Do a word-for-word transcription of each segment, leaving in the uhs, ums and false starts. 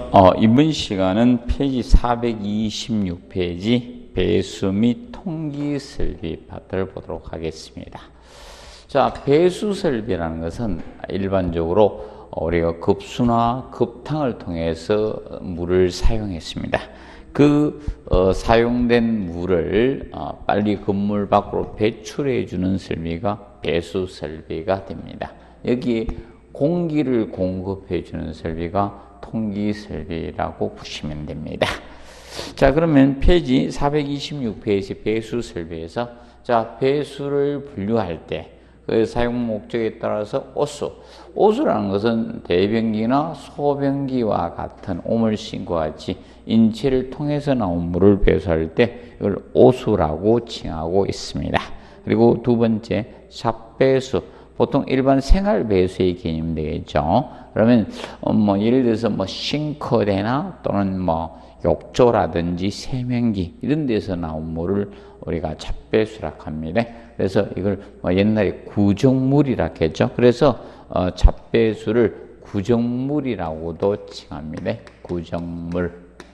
어, 이번 시간은 페이지 사백이십육 페이지 배수 및 통기 설비 파트를 보도록 하겠습니다. 자, 배수 설비라는 것은 일반적으로 우리가 급수나 급탕을 통해서 물을 사용했습니다. 그 어, 사용된 물을 어, 빨리 건물 밖으로 배출해 주는 설비가 배수 설비가 됩니다. 여기에 공기를 공급해 주는 설비가 통기 설비라고 보시면 됩니다. 자, 그러면 페이지 사백이십육 페이지 배수 설비에서 자, 배수를 분류할 때 그 사용 목적에 따라서 오수. 오수라는 것은 대변기나 소변기와 같은 오물신과 같이 인체를 통해서 나온 물을 배수할 때 이걸 오수라고 칭하고 있습니다. 그리고 두 번째, 잡배수. 보통 일반 생활 배수의 개념 되겠죠. 그러면 어 뭐 예를 들어서 뭐 싱크대나 또는 뭐 욕조라든지 세면기 이런 데서 나온 물을 우리가 잡배수라고 합니다. 그래서 이걸 뭐 옛날에 구정물이라고 했죠. 그래서 어 잡배수를 구정물이라고도 칭합니다. 구정물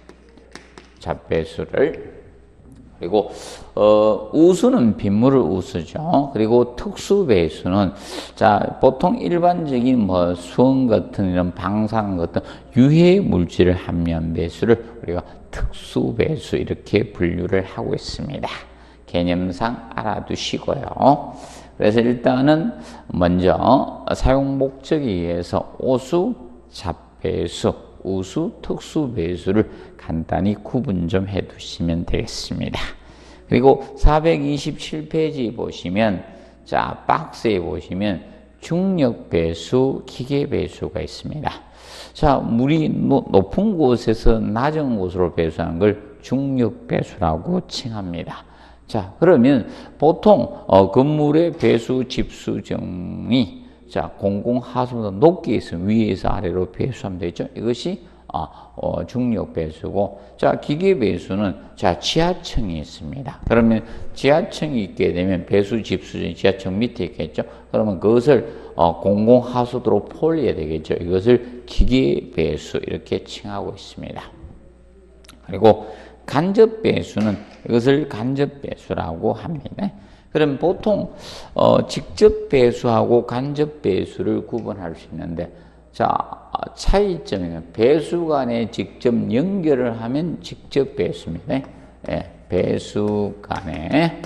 잡배수를. 그리고 어, 우수는 빗물을 우수죠. 그리고 특수 배수는 자 보통 일반적인 뭐 수은 같은 이런 방사능 같은 유해 물질을 함유한 배수를 우리가 특수 배수 이렇게 분류를 하고 있습니다. 개념상 알아두시고요. 그래서 일단은 먼저 사용 목적에 의해서 오수, 잡배수, 우수, 특수 배수를 간단히 구분 좀 해 두시면 되겠습니다. 그리고 사백이십칠 페이지 보시면 자 박스에 보시면 중력 배수, 기계 배수가 있습니다. 자, 물이 높은 곳에서 낮은 곳으로 배수하는 걸 중력 배수라고 칭합니다. 자, 그러면 보통 어, 건물의 배수 집수정이 자, 공공하수보다 높게 있으면 위에서 아래로 배수하면 되죠. 이것이 아, 어, 중력 배수고, 자, 기계 배수는 자, 지하층이 있습니다. 그러면 지하층이 있게 되면 배수 집수정이 지하층 밑에 있겠죠. 그러면 그것을 어, 공공하수도로 폴려야 되겠죠. 이것을 기계 배수 이렇게 칭하고 있습니다. 그리고 간접 배수는 이것을 간접 배수라고 합니다. 그럼 보통 어, 직접 배수하고 간접 배수를 구분할 수 있는데 자 차이점은 배수 간에 직접 연결을 하면 직접 배수입니다. 예, 배수 간에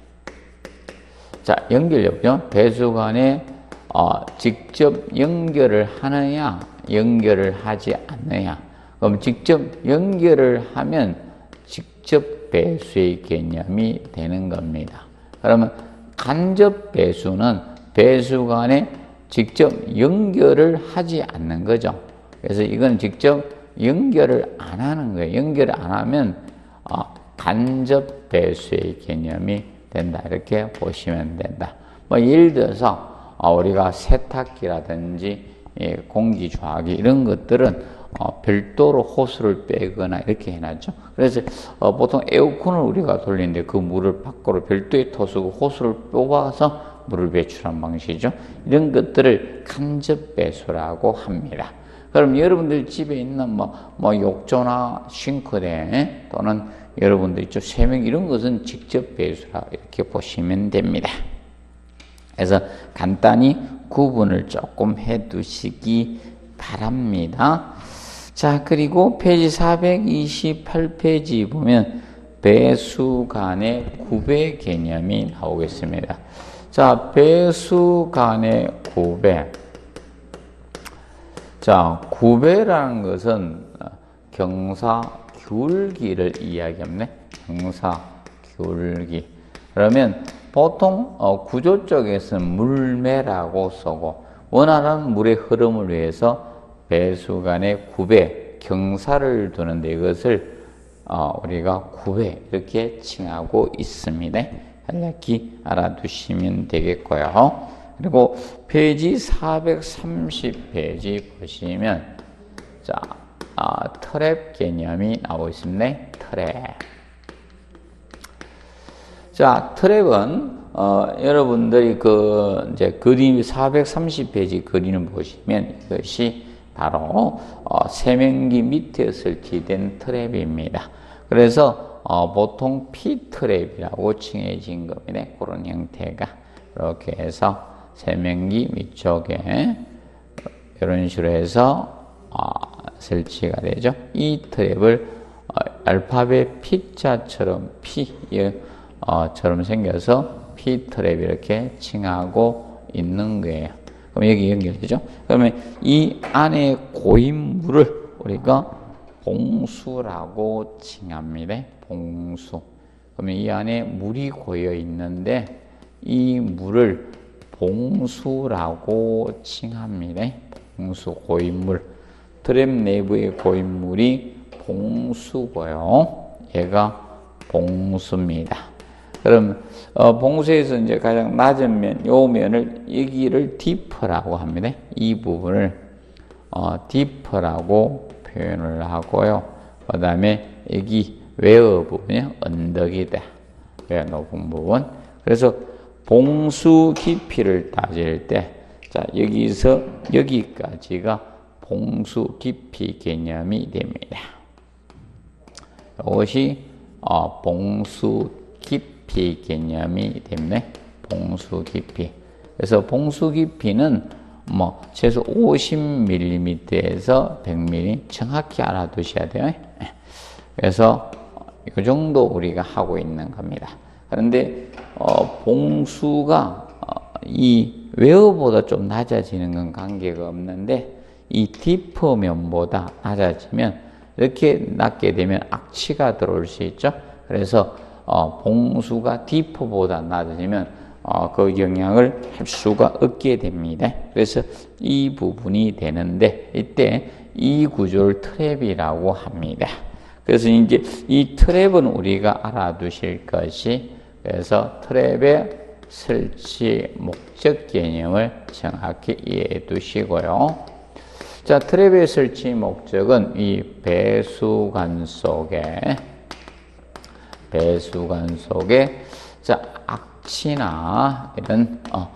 자 연결력죠. 배수 간에 어, 직접 연결을 하느냐 연결을 하지 않느냐. 그럼 직접 연결을 하면 직접 배수의 개념이 되는 겁니다. 그러면 간접 배수는 배수 간에 직접 연결을 하지 않는 거죠. 그래서 이건 직접 연결을 안 하는 거예요. 연결을 안 하면 어, 간접 배수의 개념이 된다. 이렇게 보시면 된다. 뭐 예를 들어서 어, 우리가 세탁기라든지 예, 공기주화기 이런 것들은 어, 별도로 호스를 빼거나 이렇게 해놨죠. 그래서 어, 보통 에어컨을 우리가 돌리는데 그 물을 밖으로 별도의 토수고 호스를 뽑아서 물을 배출한 방식이죠. 이런 것들을 간접 배수라고 합니다. 그럼 여러분들 집에 있는 뭐, 뭐 욕조나 싱크대 또는 여러분들 있죠 세면 이런 것은 직접 배수라 이렇게 보시면 됩니다. 그래서 간단히 구분을 조금 해 두시기 바랍니다. 자, 그리고 페이지 사백이십팔 페이지 보면 배수 간의 구배 개념이 나오겠습니다. 자, 배수 간의 구배. 자, 구배라는 것은 경사 기울기를 이야기합니다. 경사 기울기. 그러면 보통 어, 구조 쪽에서는 물매라고 쓰고 원활한 물의 흐름을 위해서 배수 간의 구배, 경사를 두는데 이것을 어, 우리가 구배 이렇게 칭하고 있습니다. 간략히 알아두시면 되겠고요. 그리고 페이지 사백삼십 페이지 보시면 자 아, 트랩 개념이 나오고 있습니다. 트랩. 자, 트랩은 어, 여러분들이 그 이제 그림 사백삼십 페이지 그림을 보시면 이것이 바로 어, 세면기 밑에 설치된 트랩입니다. 그래서 어, 보통 P트랩이라고 칭해진 겁니다. 그런 형태가 이렇게 해서 세면기 위쪽에 이런 식으로 해서 어, 설치가 되죠. 이 트랩을 어, 알파벳 P자처럼 P 어, 처럼 생겨서 P트랩 이렇게 칭하고 있는 거예요. 그럼 여기 연결되죠? 그러면 이 안에 고인 물을 우리가 봉수라고 칭합니다. 봉수. 그러면 이 안에 물이 고여 있는데 이 물을 봉수라고 칭합니다. 봉수, 고인물. 트랩 내부의 고인물이 봉수고요. 얘가 봉수입니다. 그럼 어, 봉수에서 이제 가장 낮은 면, 요 면을 여기를 디퍼라고 합니다. 이 부분을 어, 디퍼라고 표현을 하고요. 그 다음에 여기 웨어 부분이 언덕이다. 웨어 높은 부분. 그래서 봉수 깊이를 따질 때, 자 여기서 여기까지가 봉수 깊이 개념이 됩니다. 이것이 어, 봉수 깊이 개념이 됩니다. 봉수 깊이. 그래서 봉수 깊이는 뭐 최소 오십 밀리미터에서 백 밀리미터 정확히 알아두셔야 돼요. 그래서 이 정도 우리가 하고 있는 겁니다. 그런데 어, 봉수가 어, 이 웨어보다 좀 낮아지는 건 관계가 없는데 이 디퍼면보다 낮아지면 이렇게 낮게 되면 악취가 들어올 수 있죠. 그래서 어, 봉수가 디퍼보다 낮아지면 어, 그 영향을 할 수가 없게 됩니다. 그래서 이 부분이 되는데 이때 이 구조를 트랩이라고 합니다. 그래서 이제 이 트랩은 우리가 알아두실 것이, 그래서 트랩의 설치 목적 개념을 정확히 이해해 두시고요. 자, 트랩의 설치 목적은 이 배수관 속에 배수관 속에 자 악취나 이런 어,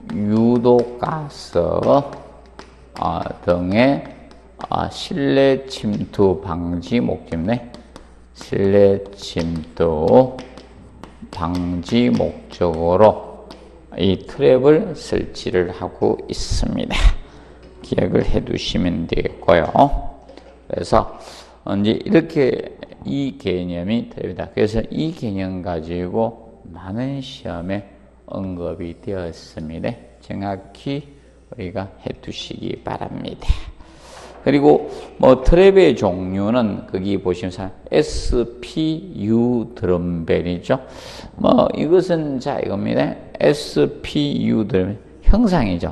유독가스 어, 등의 어, 실내 침투 방지 목적네. 실내 침투 방지 목적으로 이 트랩을 설치를 하고 있습니다. 기억을 해 두시면 되겠고요. 그래서 이제 이렇게 이 개념이 트랩이다. 그래서 이 개념 가지고 많은 시험에 언급이 되었습니다. 정확히 우리가 해 두시기 바랍니다. 그리고 뭐 트랩의 종류는 거기 보시면 에스피유 드럼벨이죠. 뭐 이것은 자 이겁니다. 에스피유 드럼 형상이죠.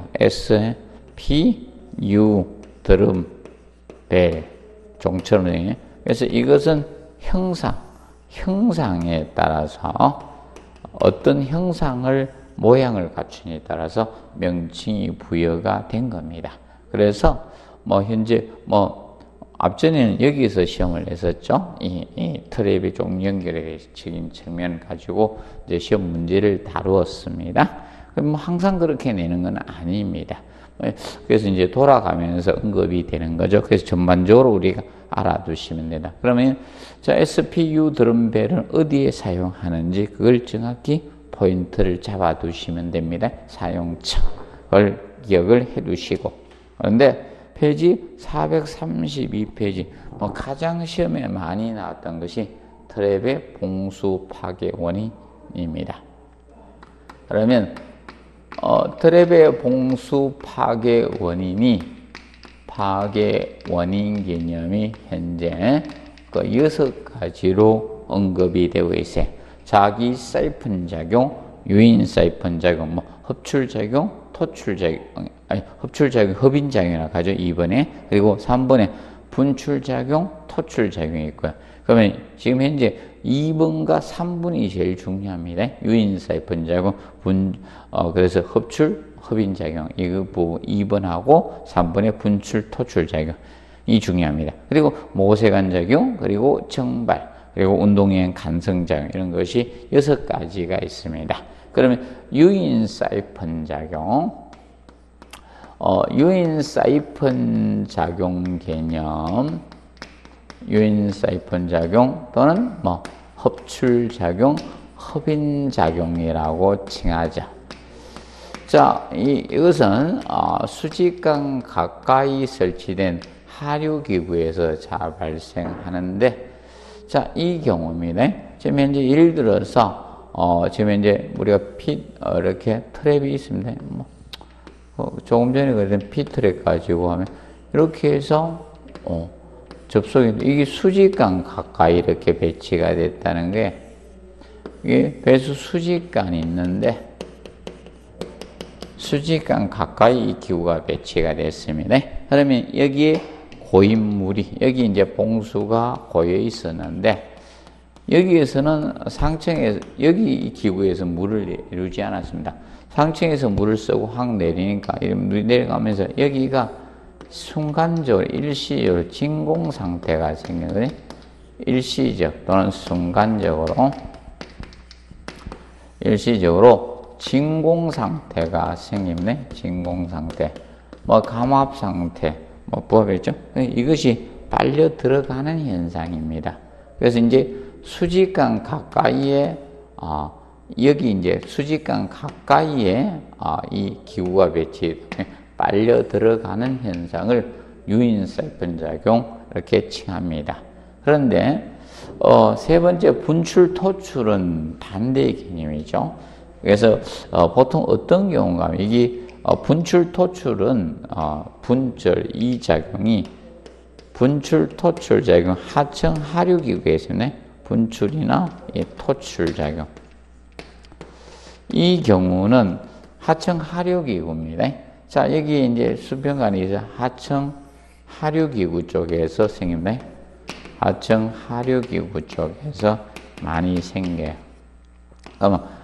에스피유 드럼벨 종처럼 되네. 그래서 이것은 형상, 형상에 따라서 어떤 형상을 모양을 갖추니에 따라서 명칭이 부여가 된 겁니다. 그래서 뭐 현재 뭐 앞전에는 여기서 시험을 냈었죠. 이, 이 트랩이 좀 연결적인 측면 가지고 이제 시험 문제를 다루었습니다. 그럼 뭐 항상 그렇게 내는 건 아닙니다. 그래서 이제 돌아가면서 언급이 되는 거죠. 그래서 전반적으로 우리가 알아두시면 된다. 그러면 자 에스피유 드럼벨은 어디에 사용하는지 그걸 정확히 포인트를 잡아두시면 됩니다. 사용처를 기억을 해두시고. 그런데 페이지 사백삼십이 페이지 뭐 가장 시험에 많이 나왔던 것이 트랩의 봉수 파괴 원인입니다. 그러면 어, 트랩의 봉수 파괴 원인이 파괴 원인 개념이 현재 그 여섯 가지로 언급이 되고 있어요. 자기 사이펀 작용, 유인 사이펀 작용, 뭐 흡출 작용, 토출 작용, 아니 흡출 작용, 흡인 작용이라고 하죠. 이 번에. 그리고 삼 번에 분출 작용, 토출 작용이 있고요. 그러면 지금 현재 이 번과 삼 번이 제일 중요합니다. 유인 사이펀 작용, 분, 어, 그래서 흡출, 흡인 작용, 이거 부분 이 번하고 삼 번의 분출, 토출 작용이 중요합니다. 그리고 모세관 작용, 그리고 정발, 그리고 운동형 간성 작용, 이런 것이 여섯 가지가 있습니다. 그러면 유인 사이펀 작용, 어, 유인 사이펀 작용 개념, 유인 사이펀 작용 또는 뭐 흡출 작용, 흡인 작용이라고 칭하죠. 자, 이, 이것은 어, 수직강 가까이 설치된 하류기구에서 잘 발생하는데, 자, 이 경우입니다. 지금 현재 예를 들어서 어, 지금 현재 우리가 핏 어, 이렇게 트랩이 있습니다. 뭐 어, 조금 전에 그랬던 핏 트랩 가지고 하면 이렇게 해서 어, 접속이 이게 수직강 가까이 이렇게 배치가 됐다는 게, 이게 배수 수직강이 있는데 수직강 가까이 이 기구가 배치가 됐습니다. 그러면 여기에 고인물이, 여기 이제 봉수가 고여 있었는데, 여기에서는 상층에서, 여기 이 기구에서 물을 내리지 않았습니다. 상층에서 물을 쓰고 확 내리니까, 물이 내려가면서 여기가 순간적으로, 일시적으로 진공 상태가 생기거든요. 일시적 또는 순간적으로, 일시적으로 진공 상태가 생깁니다. 진공 상태. 뭐, 감압 상태. 뭐, 부합했죠? 이것이 빨려 들어가는 현상입니다. 그래서 이제 수직강 가까이에, 어, 여기 이제 수직강 가까이에, 어, 이 기구가 배치, 빨려 들어가는 현상을 유인 사이펀 작용, 이렇게 칭합니다. 그런데, 어, 세 번째 분출, 토출은 반대의 개념이죠. 그래서, 어, 보통 어떤 경우가 하면 이게 어, 분출, 토출은 어, 분절, 이 작용이 분출, 토출 작용, 하층, 하류기구에 있습니다. 분출이나 예, 토출 작용. 이 경우는 하층, 하류기구입니다. 자, 여기 이제 수평관이 이제 하층, 하류기구 쪽에서 생깁니다. 하층, 하류기구 쪽에서 많이 생겨요. 그러면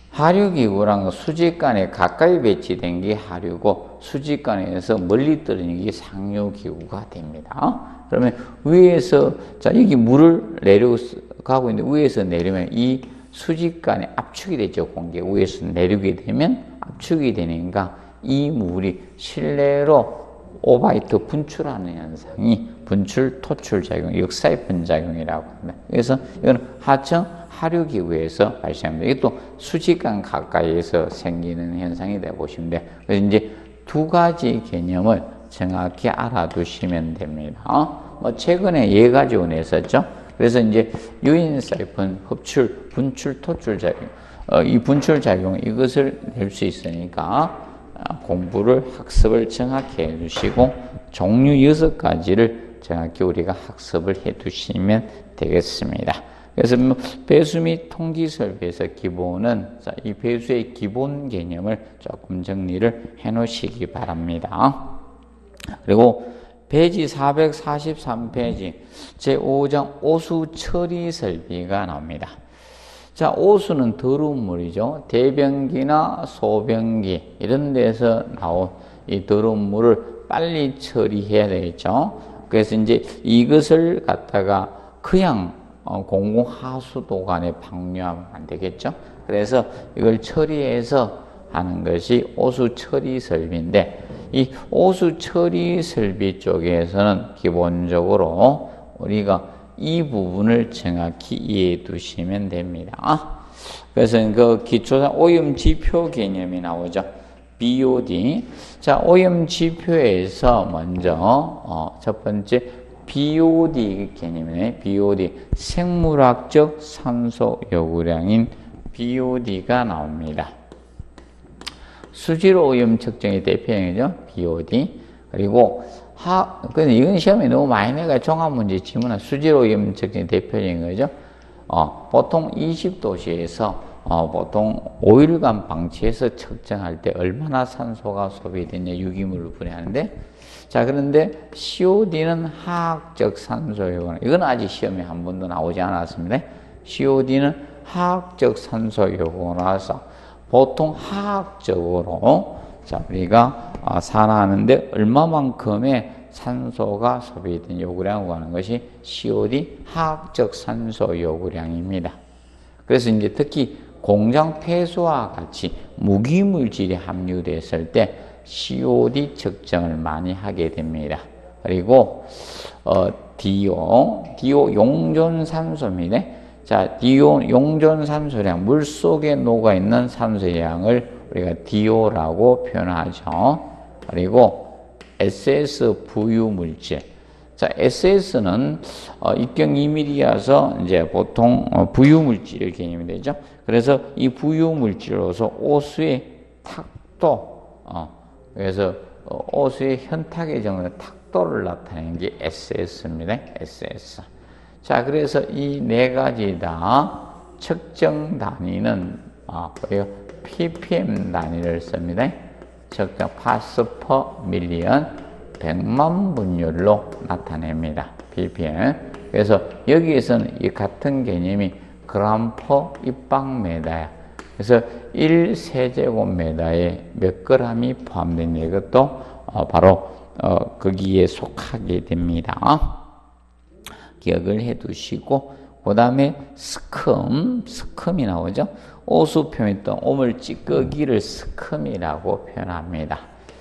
하류기구랑 수직간에 가까이 배치된 게 하류고, 수직간에서 멀리 떨어지는 게 상류기구가 됩니다. 그러면 위에서, 자, 여기 물을 내려가고 있는데 위에서 내리면 이 수직간에 압축이 되죠. 공기가 위에서 내리게 되면 압축이 되니까 이 물이 실내로 오바이트 분출하는 현상이 분출, 토출 작용, 역사이펀 작용이라고 합니다. 그래서 이건 하층, 하류기구에서 발생합니다. 이게 또 수직강 가까이에서 생기는 현상이라고 보시면 돼요. 그래서 이제 두 가지 개념을 정확히 알아두시면 됩니다. 어? 뭐 최근에 예 가지고 냈었죠. 그래서 이제 유인 사이펀, 흡출, 분출, 토출 작용, 어, 이 분출 작용 이것을 낼 수 있으니까 어, 공부를 학습을 정확히 해주시고 종류 여섯 가지를 정확히 우리가 학습을 해두시면 되겠습니다. 그래서 뭐 배수 및 통기 설비에서 기본은, 자, 이 배수의 기본 개념을 조금 정리를 해 놓으시기 바랍니다. 그리고 페이지 사백사십삼 페이지 제오 장 오수 처리 설비가 나옵니다. 자, 오수는 더러운 물이죠. 대변기나 소변기 이런 데서 나온 이 더러운 물을 빨리 처리해야 되겠죠. 그래서 이제 이것을 갖다가 그냥 어, 공공하수도관에 방류하면 안 되겠죠. 그래서 이걸 처리해서 하는 것이 오수 처리 설비인데, 이 오수 처리 설비 쪽에서는 기본적으로 우리가 이 부분을 정확히 이해해 두시면 됩니다. 그래서 그 기초상 오염 지표 개념이 나오죠. 비 오 디. 자, 오염 지표에서 먼저 어, 첫 번째 비 오 디 개념이네. 비 오 디, 생물학적 산소 요구량인 비 오 디가 나옵니다. 수질 오염 측정의 대표형이죠. 비 오 디. 그리고 하, 근데 이건 시험에 너무 많이 내가 종합문제 지문은 수질 오염 측정의 대표형인 거죠. 어, 보통 이십 도시에서 어, 보통 오 일간 방치해서 측정할 때 얼마나 산소가 소비되냐 유기물을 분해하는데, 자, 그런데 씨 오 디는 화학적 산소 요구량. 이건 아직 시험에 한 번도 나오지 않았습니다. 씨 오 디는 화학적 산소 요구라서 보통 화학적으로, 자, 우리가 산화하는데 얼마만큼의 산소가 소비된 요구량을 구하는 것이 씨 오 디 화학적 산소 요구량입니다. 그래서 이제 특히 공장 폐수와 같이 무기물질이 함유됐을 때 씨오디 측정을 많이 하게 됩니다. 그리고 어, 디오, 디오 용존산소입니다. 자, 디오 용존산소량, 물속에 녹아있는 산소의 양을 우리가 디오라고 표현하죠. 그리고 에스에스 부유물질. 자, 에스에스는 어, 입경 이 밀리미터여서 이제 보통 어, 부유물질 개념이 되죠. 그래서 이 부유물질로서 오수의 탁도, 어, 그래서 어, 오수의 현탁의 정도의 탁도를 나타내는 게 에스에스입니다. 에스에스. 자, 그래서 이 네 가지 다 측정 단위는 아, 그래요. ppm 단위를 씁니다. 측정 파스 퍼 밀리언 백만 분율로 나타냅니다. ppm. 그래서 여기에서는 이 같은 개념이 그램 퍼 입방메다야. 그래서 일 세제곱미터에 몇 그램이 포함된 이것도 어, 바로 어, 거기에 속하게 됩니다. 기억을 해 두시고, 그 다음에 스큼, 스큼이 나오죠. 오수 표면도 오물 찌꺼기를 스큼이라고 표현합니다.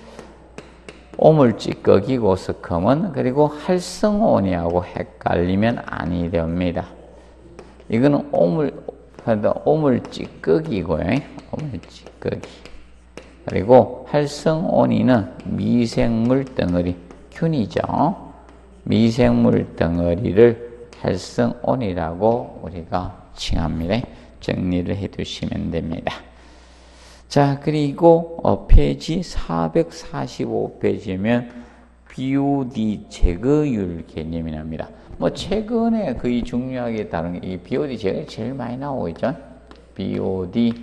오물 찌꺼기고 스큼은, 그리고 활성온이하고 헷갈리면 아니 됩니다. 이거는 오물, 오물 찌꺼기고요. 오물 찌꺼기. 그리고 활성온이는 미생물 덩어리, 균이죠. 미생물 덩어리를 활성온이라고 우리가 칭합니다. 정리를 해 두시면 됩니다. 자, 그리고 어, 페이지 사백사십오 페이지면 비오디 제거율 개념이 납니다. 뭐 최근에 거의 중요하게 다룬 이 비오디 제거율이 제일 많이 나오고 있죠. 비오디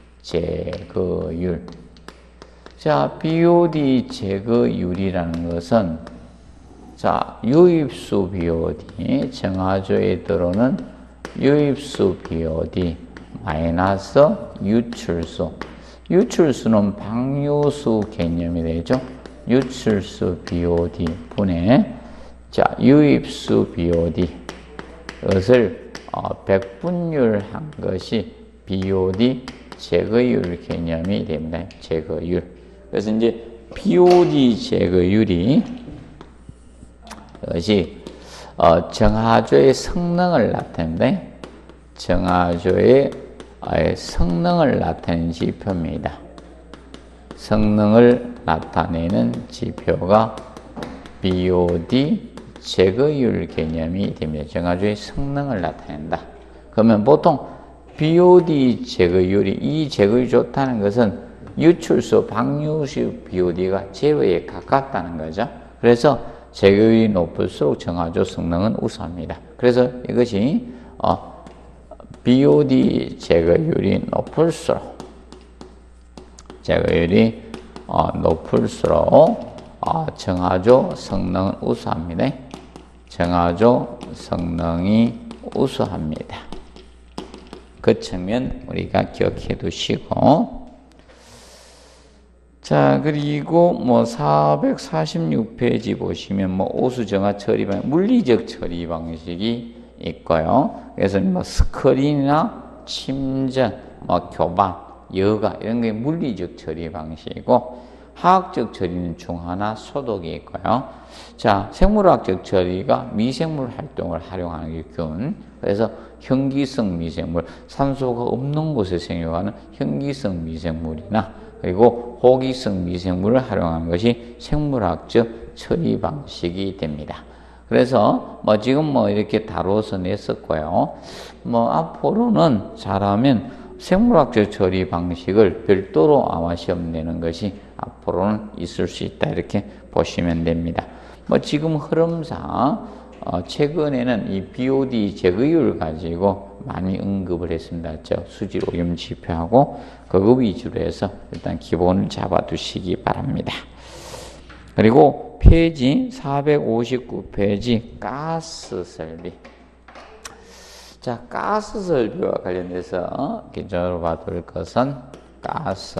제거율. 자, 비오디 제거율이라는 것은, 자, 유입수 비오디, 정화조에 들어오는 유입수 비오디 마이너스 유출수. 유출수는 방류수 개념이 되죠. 유출수 비오디 분의, 자, 유입수 비오디. 이것을 어, 백분율한 것이 비오디 제거율 개념이 됩니다. 제거율. 그래서 이제 비오디 제거율이 이것이 어, 정화조의 성능을 나타낸다. 정화조의 성능을 나타내는 지표입니다. 성능을 나타내는 지표가 비오디 제거율 개념이 됩니다. 정화조의 성능을 나타낸다. 그러면 보통 비오디 제거율이, 이 제거율이 좋다는 것은 유출수, 방류수 비오디가 제로에 가깝다는 거죠. 그래서 제거율이 높을수록 정화조 성능은 우수합니다. 그래서 이것이 어, 비오디 제거율이 높을수록 제거율이 어, 높을수록 어, 정화조 성능은 우수합니다. 정화조 성능이 우수합니다. 그 측면 우리가 기억해 두시고, 자, 그리고 뭐 사백사십육 페이지 보시면 뭐 오수정화 처리 방식, 물리적 처리 방식이 있고요. 그래서 뭐 스크린이나 침전, 뭐 교반, 여과 이런 게 물리적 처리 방식이고, 화학적 처리는 중화나 소독이 있고요. 자, 생물학적 처리가 미생물 활동을 활용하는 게 균. 그래서 현기성 미생물, 산소가 없는 곳에 생겨가는 현기성 미생물이나, 그리고 호기성 미생물을 활용하는 것이 생물학적 처리 방식이 됩니다. 그래서 뭐 지금 뭐 이렇게 다루어서 냈었고요. 뭐 앞으로는 잘하면 생물학적 처리 방식을 별도로 아마 시험 내는 것이 앞으로는 있을 수 있다, 이렇게 보시면 됩니다. 뭐 지금 흐름상 어 최근에는 이 비오디 제거율 가지고 많이 언급을 했습니다. 저 수질 오염 지표하고 그거 위주로 해서 일단 기본을 잡아 두시기 바랍니다. 그리고 페이지 사백오십구 페이지 가스 설비. 자, 가스 설비와 관련해서 기존으로 봐둘 것은 가스.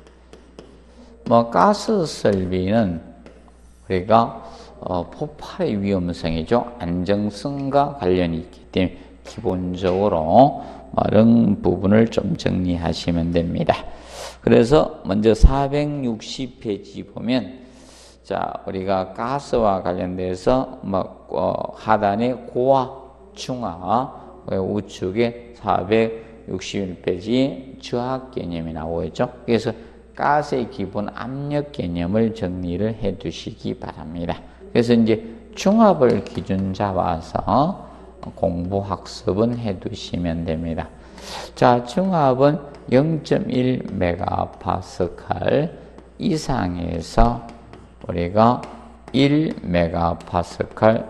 뭐 가스 설비는 우리가 어, 폭발의 위험성이죠. 안정성과 관련이 있기 때문에 기본적으로 이런 부분을 좀 정리하시면 됩니다. 그래서 먼저 사백육십 페이지 보면 자, 우리가 가스와 관련돼서 뭐 어, 하단에 고화, 중화, 우측에 사백육십일 페이지 저하 개념이 나오죠. 그래서 가스의 기본 압력 개념을 정리를 해 두시기 바랍니다. 그래서 이제 중압을 기준 잡아서 공부 학습은 해 두시면 됩니다. 자, 중압은 영 점 일 메가파스칼 이상에서 우리가 일 메가파스칼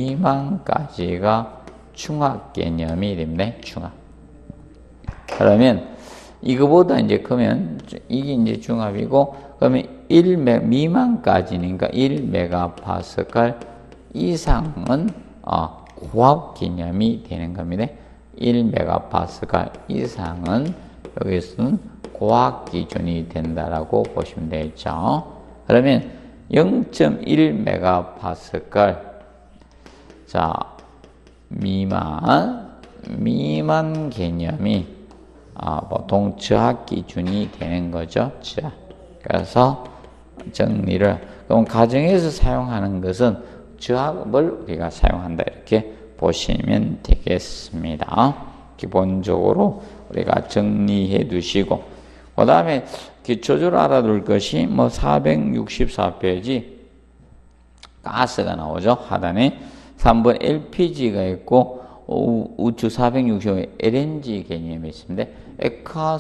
미만까지가 중압 개념이 됩니다. 중압. 그러면 이거보다 이제 크면 이게 이제 중압이고, 그러면 일 메가 미만까지니까 일 메가파스칼 이상은 어, 고압 개념이 되는 겁니다. 일 메가파스칼 이상은 여기서는 고압 기준이 된다라고 보시면 되겠죠. 그러면 영 점 일 메가파스칼 자 미만 미만 개념이 아, 보통 저하 기준이 되는 거죠. 저하. 그래서 정리를 그럼 가정에서 사용하는 것은 저압을 우리가 사용한다 이렇게 보시면 되겠습니다. 기본적으로 우리가 정리해 두시고, 그 다음에 기초적으로 알아둘 것이 뭐 사백육십사 페이지 가스가 나오죠. 하단에 삼 번 엘피지가 있고 우측 사백육십오 엘엔지 개념이 있습니다. 액화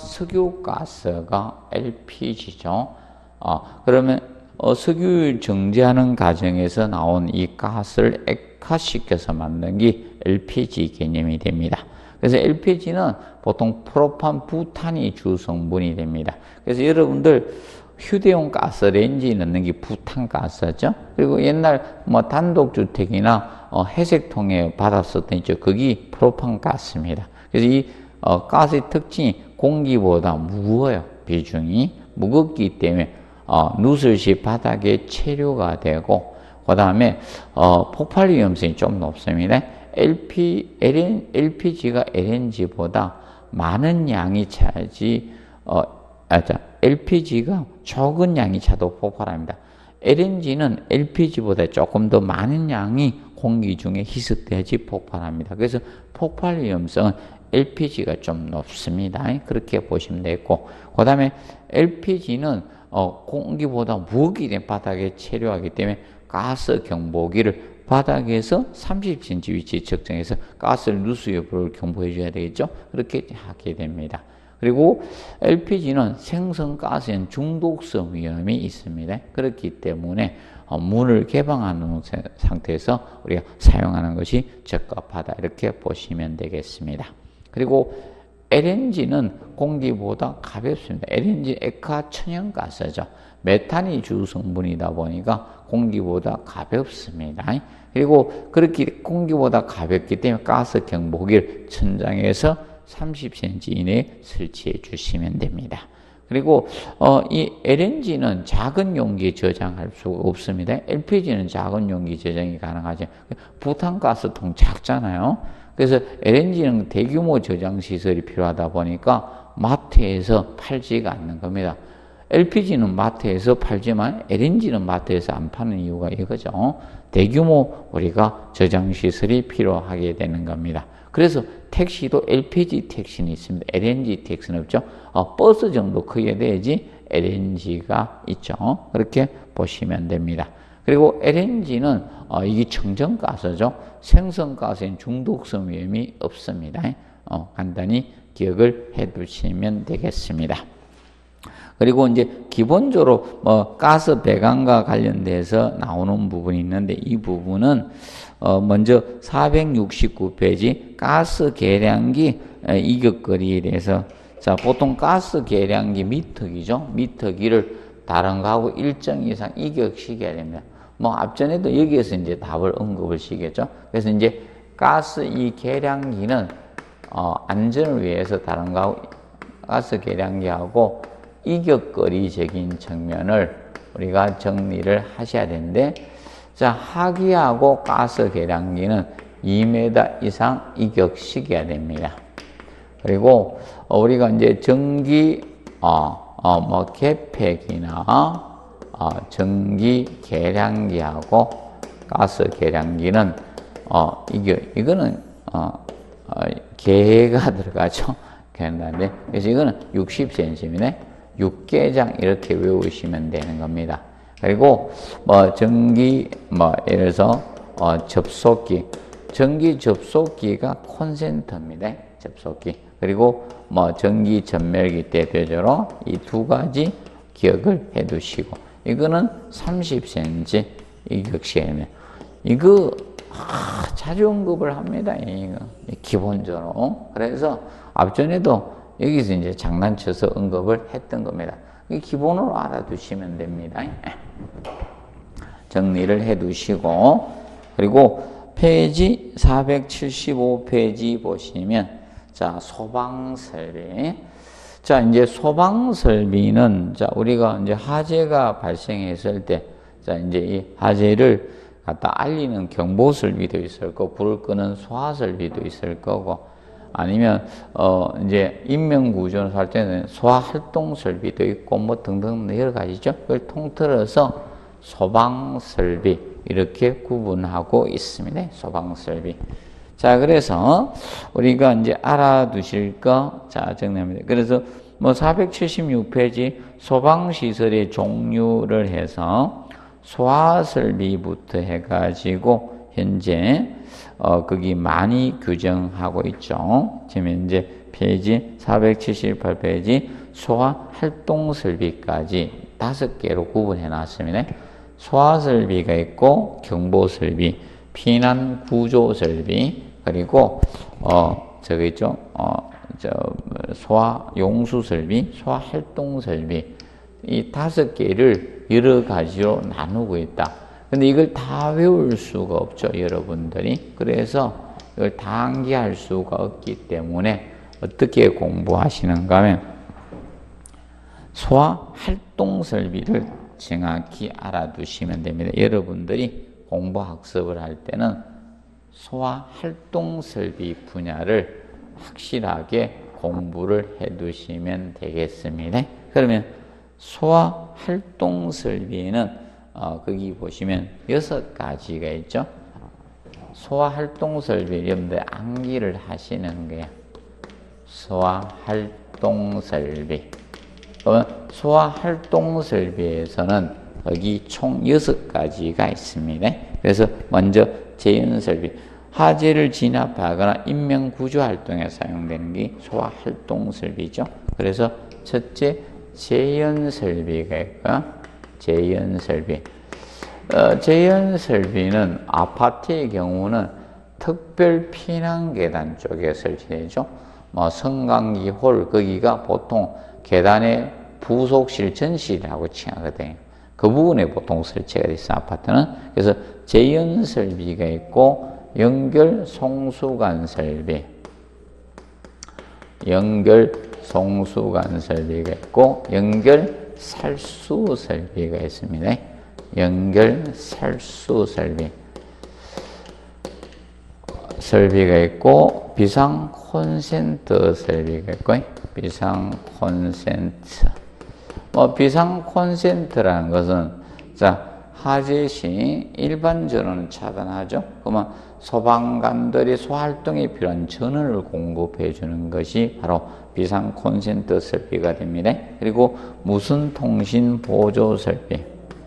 석유가스가 엘피지죠. 어, 그러면 어, 석유를 정제하는 과정에서 나온 이 가스를 액화시켜서 만든 게 엘피지 개념이 됩니다. 그래서 엘피지는 보통 프로판, 부탄이 주 성분이 됩니다. 그래서 여러분들 휴대용 가스 렌지에 넣는 게 부탄가스죠. 그리고 옛날 뭐 단독주택이나 어, 회색통에 받았었던 있죠. 그게 프로판가스입니다. 그래서 이 어, 가스의 특징이 공기보다 무거워요. 비중이 무겁기 때문에 어, 누술 시 바닥에 체류가 되고, 그 다음에 어, 폭발 위험성이 좀 높습니다. 엘피, 엘엔, 엘피지가 엘엔지보다 많은 양이 차지, 어, 아, 자, 엘피지가 적은 양이 차도 폭발합니다. 엘엔지는 엘피지보다 조금 더 많은 양이 공기 중에 희석돼야지 폭발합니다. 그래서 폭발 위험성은 엘피지가 좀 높습니다. 그렇게 보시면 되겠고, 그 다음에 엘피지는 어, 공기보다 무겁게 된 바닥에 체류하기 때문에 가스 경보기를 바닥에서 삼십 센티미터 위치 측정해서 가스 누수 여부를 경보해 줘야 되겠죠. 그렇게 하게 됩니다. 그리고 엘피지는 생성가스엔 중독성 위험이 있습니다. 그렇기 때문에 문을 개방하는 상태에서 우리가 사용하는 것이 적합하다 이렇게 보시면 되겠습니다. 그리고 엘엔지는 공기보다 가볍습니다. 엘엔지 액화 천연가스죠. 메탄이 주 성분이다 보니까 공기보다 가볍습니다. 그리고 그렇게 공기보다 가볍기 때문에 가스 경보기를 천장에서 삼십 센티미터 이내에 설치해 주시면 됩니다. 그리고 어, 이 엘엔지는 작은 용기에 저장할 수가 없습니다. 엘피지는 작은 용기 저장이 가능하죠. 부탄가스통 작잖아요. 그래서 엘엔지는 대규모 저장 시설이 필요하다 보니까 마트에서 팔지가 않는 겁니다. 엘피지는 마트에서 팔지만 엘엔지는 마트에서 안 파는 이유가 이거죠. 대규모 우리가 저장 시설이 필요하게 되는 겁니다. 그래서 택시도 엘피지 택시는 있습니다. 엘엔지 택시는 없죠. 어, 버스 정도 크게 돼야지 엘엔지가 있죠. 그렇게 보시면 됩니다. 그리고 엘엔지는 어, 이게 청정가스죠. 생성가스엔 중독성 위험이 없습니다. 어, 간단히 기억을 해 두시면 되겠습니다. 그리고 이제 기본적으로 뭐 가스 배관과 관련돼서 나오는 부분이 있는데, 이 부분은 어 먼저 사백육십구 페이지 가스 계량기 이격거리에 대해서, 자 보통 가스 계량기 미터기죠. 미터기를 다른 거하고 일정 이상 이격시켜야 됩니다. 뭐 앞전에도 여기에서 이제 답을 언급을 시켰죠. 그래서 이제 가스 이 계량기는 어 안전을 위해서 다른 거하고 가스 계량기하고 이격거리적인 측면을 우리가 정리를 하셔야 되는데, 자 하기하고 가스 계량기는 이 미터 이상 이격시켜야 됩니다. 그리고 우리가 이제 전기 어, 어, 뭐, 계팩이나, 어, 전기 계량기하고 가스 계량기는, 어, 이게, 이거는, 어, 어 개가 들어가죠. 괜찮은데. 그래서 이거는 육십 센티미터네. 육개장 이렇게 외우시면 되는 겁니다. 그리고, 뭐, 전기, 뭐, 예를 들어서, 어, 접속기. 전기 접속기가 콘센트입니다. 접속기. 그리고 뭐 전기 전멸기 대표적으로 이 두 가지 기억을 해 두시고, 이거는 삼십 센티미터 이 격시에는 이거 아, 자주 언급을 합니다. 이거 기본적으로. 그래서 앞전에도 여기서 이제 장난쳐서 언급을 했던 겁니다. 기본으로 알아두시면 됩니다. 정리를 해 두시고, 그리고 페이지 사백칠십오 페이지 보시면, 자, 소방설비. 자, 이제 소방설비는, 자, 우리가 이제 화재가 발생했을 때, 자, 이제 이 화재를 갖다 알리는 경보설비도 있을 거고, 불을 끄는 소화설비도 있을 거고, 아니면, 어, 이제 인명구조를 할 때는 소화활동설비도 있고, 뭐 등등 여러 가지죠. 그걸 통틀어서 소방설비, 이렇게 구분하고 있습니다. 소방설비. 자, 그래서 우리가 이제 알아두실 거, 자, 정리합니다. 그래서 뭐 사백칠십육 페이지 소방시설의 종류를 해서 소화설비부터 해가지고 현재 어, 거기 많이 규정하고 있죠. 지금 이제 페이지 사백칠십팔 페이지 소화활동설비까지 다섯 개로 구분해 놨습니다. 소화설비가 있고, 경보설비, 피난구조설비, 그리고, 어, 저기 있죠, 어, 저, 소화용수설비, 소화활동설비, 이 다섯 개를 여러 가지로 나누고 있다. 근데 이걸 다 외울 수가 없죠, 여러분들이. 그래서 이걸 다 암기할 수가 없기 때문에 어떻게 공부하시는가 하면, 소화활동설비를 정확히 알아두시면 됩니다. 여러분들이 공부학습을 할 때는 소화활동설비 분야를 확실하게 공부를 해 두시면 되겠습니다. 그러면 소화활동설비에는 어, 거기 보시면 여섯 가지가 있죠. 소화활동설비 여러분들 암기를 하시는 거예요. 소화활동설비. 그러면 소화활동설비에서는 여기 총 여섯 가지가 있습니다. 그래서 먼저 재연설비. 화재를 진압하거나 인명구조활동에 사용되는 게 소화활동설비죠. 그래서 첫째, 재연설비가 있고요. 재연설비. 어, 재연설비는 아파트의 경우는 특별 피난계단 쪽에 설치되죠. 뭐 성강기 홀, 거기가 보통 계단에 부속실, 전실이라고 칭하거든요. 그 부분에 보통 설치가 돼 있어, 아파트는. 그래서 재연설비가 있고, 연결 송수관 설비, 연결 송수관 설비가 있고, 연결 살수 설비가 있습니다. 연결 살수 설비. 설비가 있고, 비상 콘센트 설비가 있고, 비상 콘센트. 뭐, 비상 콘센트라는 것은, 자, 화재 시 일반전원을 차단하죠. 그러면 소방관들이 소활동에 필요한 전원을 공급해 주는 것이 바로 비상 콘센트 설비가 됩니다. 그리고 무선통신 보조 설비.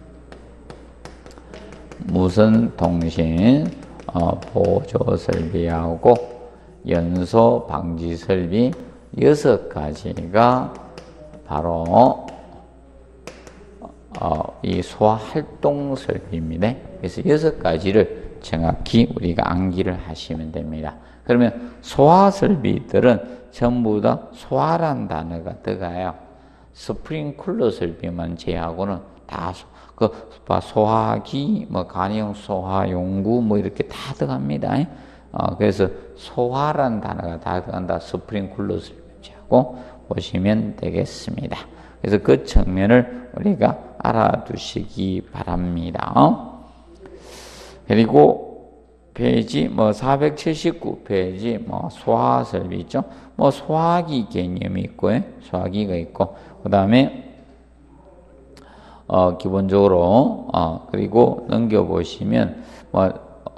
무선통신 어, 보조 설비하고 연소 방지 설비 여섯 가지가 바로 어, 이 소화활동 설비입니다. 그래서 여섯 가지를 정확히 우리가 암기를 하시면 됩니다. 그러면 소화 설비들은 전부 다 소화란 단어가 들어가요. 스프링클러 설비만 제하고는 다 그 소화기, 뭐 간이용 소화용구 뭐 이렇게 다 들어갑니다. 어, 그래서 소화란 단어가 다 들어간다. 스프링클러 설비 제하고 보시면 되겠습니다. 그래서 그 측면을 우리가 알아두시기 바랍니다. 그리고 페이지 뭐 사백칠십구 페이지 뭐 소화 설비 있죠. 뭐 소화기 개념이 있고요. 소화기가 있고 그다음에 어 기본적으로 어 그리고 넘겨 보시면 뭐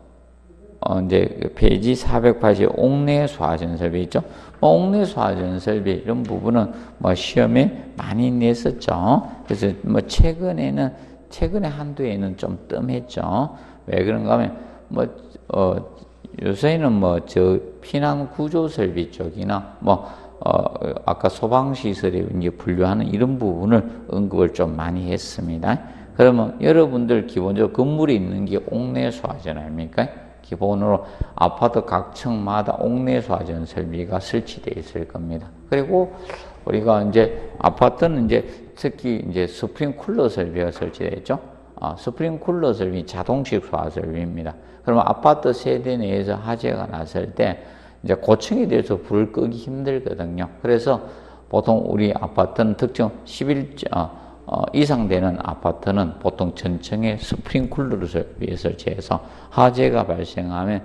어 이제 페이지 사백팔십 옥내 소화전 설비 있죠. 뭐 옥내 소화전 설비 이런 부분은 뭐 시험에 많이 냈었죠. 그래서 뭐 최근에는 최근에 한두에는 좀 뜸했죠. 왜 그런가 하면 뭐 어 요새는 뭐 저 피난 구조 설비 쪽이나 뭐 어 아까 소방 시설에 이제 분류하는 이런 부분을 언급을 좀 많이 했습니다. 그러면 여러분들 기본적으로 건물에 있는 게 옥내 소화전 아닙니까? 기본으로 아파트 각 층마다 옥내 소화전 설비가 설치되어 있을 겁니다. 그리고 우리가 이제 아파트는 이제 특히 이제 스프링 쿨러 설비가 설치되어 있죠. 아, 스프링 쿨러 설비 자동식 소화 설비입니다. 그러면 아파트 세대 내에서 화재가 났을 때 이제 고층에 대해서 불을 끄기 힘들거든요. 그래서 보통 우리 아파트는 특정 십일 어, 어, 이상 되는 아파트는 보통 전층에 스프링 쿨러를 설비에 설치해서 화재가 발생하면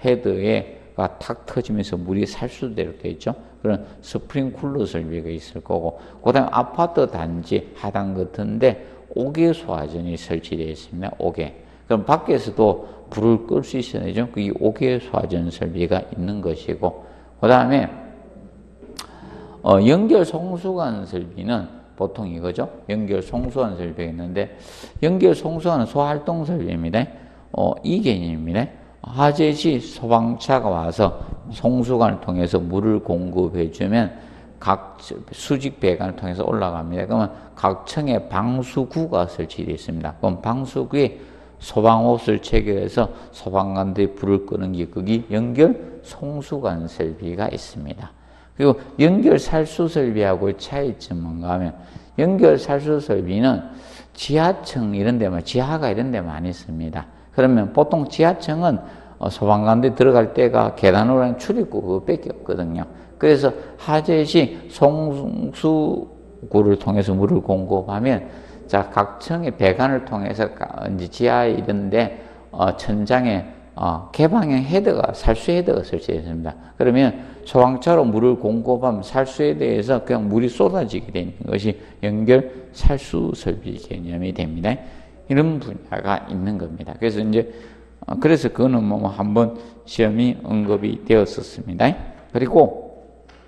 헤드에가 탁 터지면서 물이 살수대로 되어 있죠. 그런 스프링 쿨러 설비가 있을 거고, 그 다음에 아파트 단지 하단 같은데 옥외 소화전이 설치되어 있습니다. 옥외. 그럼 밖에서도 불을 끌 수 있어야 되죠. 그 옥외 소화전 설비가 있는 것이고, 그 다음에 어, 연결 송수관 설비는 보통 이거죠. 연결 송수관 설비가 있는데, 연결 송수관은 소활동 설비입니다. 어, 이 개념입니다. 화재 시 소방차가 와서 송수관을 통해서 물을 공급해주면 각 수직 배관을 통해서 올라갑니다. 그러면 각 층에 방수구가 설치되어 있습니다. 그럼 방수구에 소방호스를 체결해서 소방관들이 불을 끄는 게 거기 연결 송수관 설비가 있습니다. 그리고 연결 살수 설비하고의 차이점은 뭔가 하면 연결 살수 설비는 지하층 이런 데만 지하가 이런 데 많이 있습니다. 그러면 보통 지하층은 소방관들이 들어갈 때가 계단으로 한 출입구 그거밖에 없거든요. 그래서 화재 시 송수구를 통해서 물을 공급하면 자, 각 층의 배관을 통해서 이제 지하에 이런데 어, 천장에 어, 개방형 헤더가 살수 헤더가 설치되어 있습니다. 그러면 소방차로 물을 공급하면 살수 헤더에서 그냥 물이 쏟아지게 되는 것이 연결 살수 설비 개념이 됩니다. 이런 분야가 있는 겁니다. 그래서 이제 어, 그래서 그거는 뭐 한번 시험이 언급이 되었었습니다. 그리고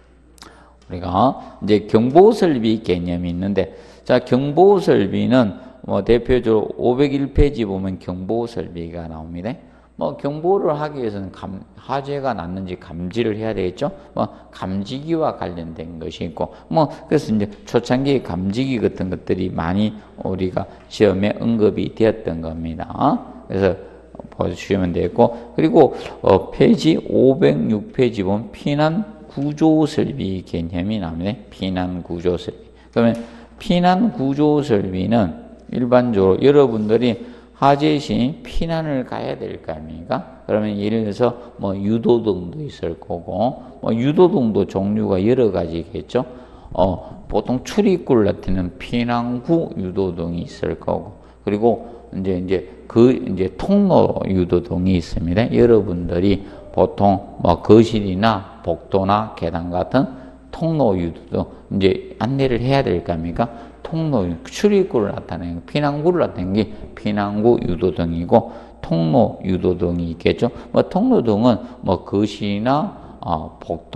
우리가 이제 경보 설비 개념이 있는데, 자, 경보 설비는 뭐 대표적으로 오백일 페이지 보면 경보 설비가 나옵니다. 뭐 경보를 하기 위해서는 감, 화재가 났는지 감지를 해야 되겠죠. 뭐 감지기와 관련된 것이 있고, 뭐 그래서 이제 초창기 감지기 같은 것들이 많이 우리가 시험에 언급이 되었던 겁니다. 그래서 보시면 되겠고, 그리고 어, 페이지 오백육 페이지 보면 피난 구조 설비 개념이 나옵니다. 피난 구조 설비. 그러면 피난 구조 설비는 일반적으로 여러분들이 화재 시 피난을 가야 될 거 아닙니까? 그러면 예를 들어서 뭐 유도등도 있을 거고, 뭐 유도등도 종류가 여러 가지겠죠. 어, 보통 출입구를 나타내는 피난구 유도등이 있을 거고, 그리고 이제 이제 그 이제 통로 유도등이 있습니다. 여러분들이 보통 뭐 거실이나 복도나 계단 같은 통로 유도등 이제 안내를 해야 될 거 아닙니까? 통로 출입구를 나타내는 피난구를 나타내는 게 피난구 유도등이고, 통로 유도등이 있겠죠. 뭐 통로등은 뭐 거실이나 어,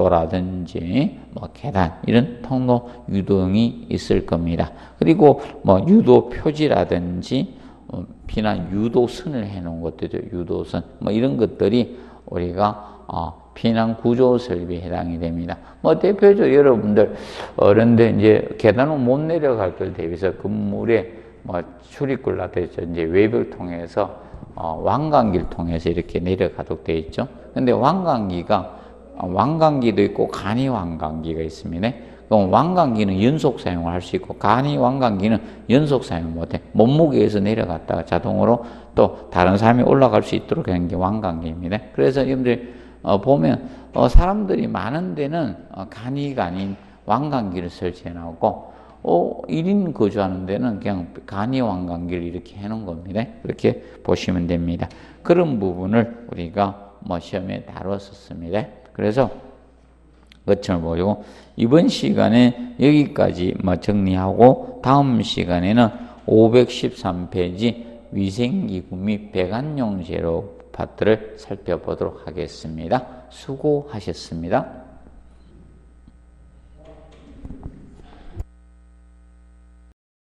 복도라든지 뭐 계단 이런 통로 유도등이 있을 겁니다. 그리고 뭐 유도 표지라든지 어, 피난 유도선을 해놓은 것들도 유도선 뭐 이런 것들이 우리가 어, 피난 구조 설비에 해당이 됩니다. 뭐 대표적으로 여러분들 어른들 이제 계단을 못 내려갈 걸 대비해서 건물에 뭐 출입구를 나타내서 이제 외벽을 통해서 어, 왕관기를 통해서 이렇게 내려가도록 되어 있죠. 근데 왕관기가 왕관기도 있고 간이 왕관기가 있습니다. 그럼 왕관기는 연속 사용을 할 수 있고 간이 왕관기는 연속 사용 못해. 몸무게에서 내려갔다가 자동으로 또 다른 사람이 올라갈 수 있도록 하는 게 왕관기입니다. 그래서 여러분들 어, 보면 어, 사람들이 많은 데는 어, 간이가 아닌 왕관기를 설치해 놓고 어, 일 인 거주하는 데는 그냥 간이왕관계를 이렇게 해놓은 겁니다. 그렇게 보시면 됩니다. 그런 부분을 우리가 뭐 시험에 다뤘었습니다. 그래서 그것을 보고 이번 시간에 여기까지 뭐 정리하고 다음 시간에는 오백십삼 페이지 위생기구 및 배관용 재료 파트를 살펴보도록 하겠습니다. 수고하셨습니다.